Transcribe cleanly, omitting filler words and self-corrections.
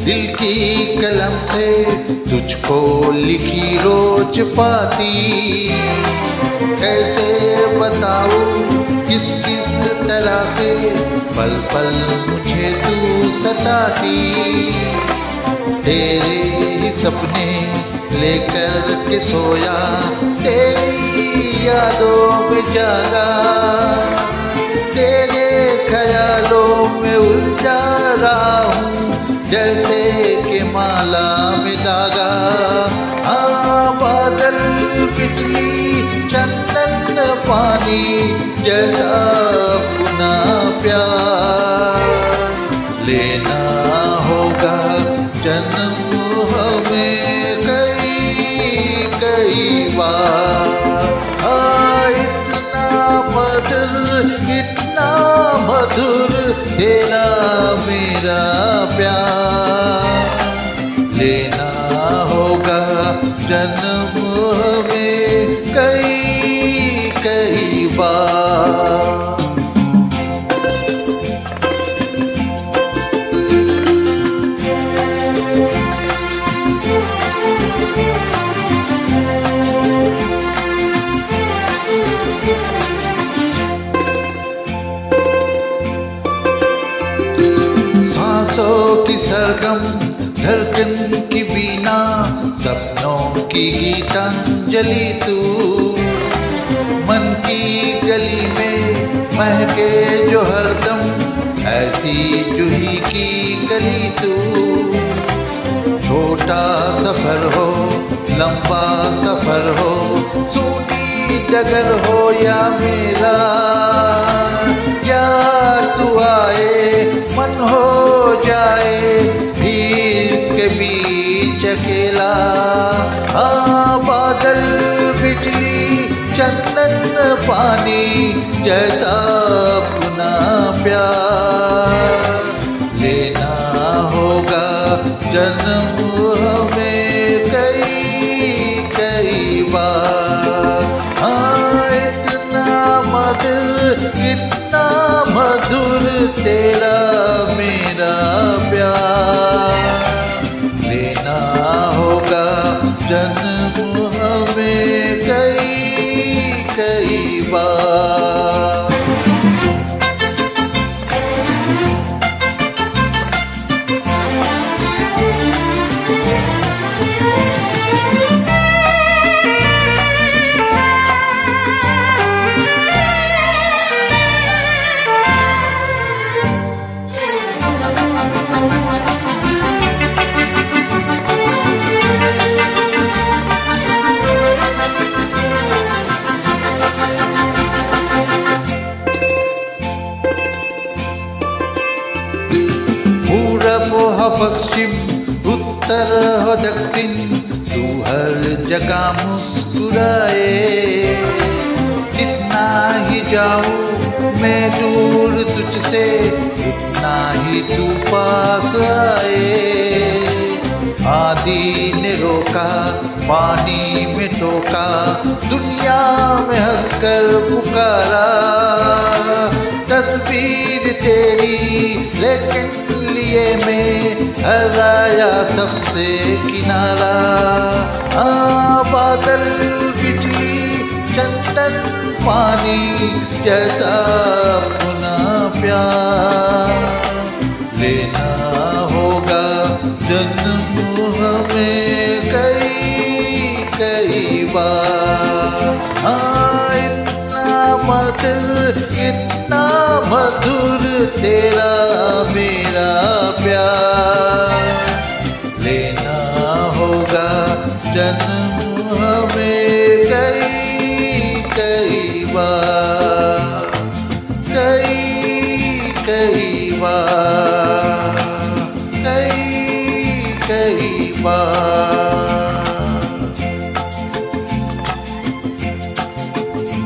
दिल की कलम से तुझको लिखी रोज पाती, कैसे बताऊं किस किस तरह से पल पल मुझे तू सताती। तेरे ही सपने लेकर के सोया, तेरी यादों में जागा, तेरे ख्यालों में उलझा रहा हूँ जैसे कि माला में धागा। हाँ, बादल बिजली चंदन पानी जैसा अपना प्यार लेना होगा जन्म हमें कई कई बार। हाँ, इतना मधुर तेरा मेरा प्यार लेना होगा जन्म हमें कई कई बार। सांसों की सरगम धड़कन की बीना, सपनों की गीतांजलि तू, मन की गली में महके जो हरदम ऐसी जूही की गली तू। छोटा सफर हो लंबा सफर हो, सूनी डगर हो या मेला, क्या तू आए मन हो जाए भीड़ के बीच अकेला। हाँ, बादल बिजली चंदन पानी जैसा अपना प्यार लेना होगा जन्म हमें कई कई बार। हाँ, इतना मधुर तेरा मेरा प्यार लेना होगा जन्म हमें कई कई बार। पूरब हो पश्चिम उत्तर हो दक्षिण, तू हर जगह मुस्कुराए। जितना ही जाऊं मैं दूर तुझसे, उतना ही तू पास आए। आंधी ने रोका पानी में टोका, दुनिया में हंसकर पुकारा। तस्वीर तेरी लेकिन लिए में हराया सबसे किनारा। हाँ, बादल बिजली चंदन पानी जैसा अपना प्यार लेना होगा जन्म हमें कई कई बार। हाँ, इतना मधुर तेरा मेरा प्यार लेना होगा जन्म हमें